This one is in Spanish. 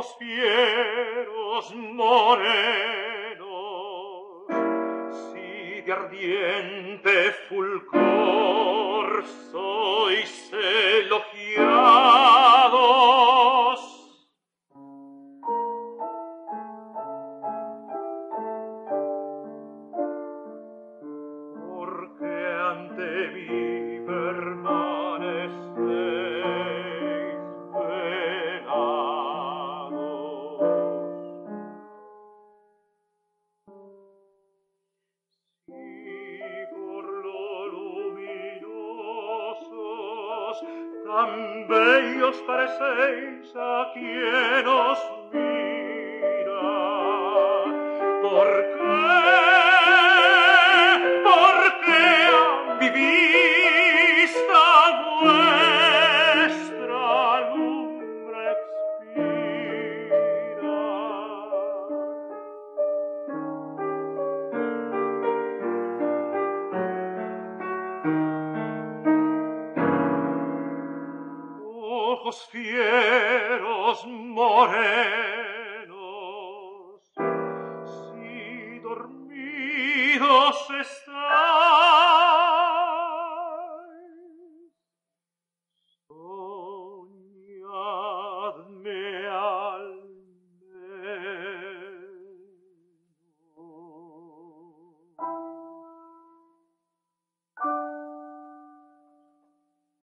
ojos fieros morenos, si de ardiente fulgor sois elogiados, porque ante mí permanecéis velados. Si por lo luminosos tan bellos parecéis a quien os mira, ¿por qué a mi vista vuestra lumbre expira? Ojos fieros morenos,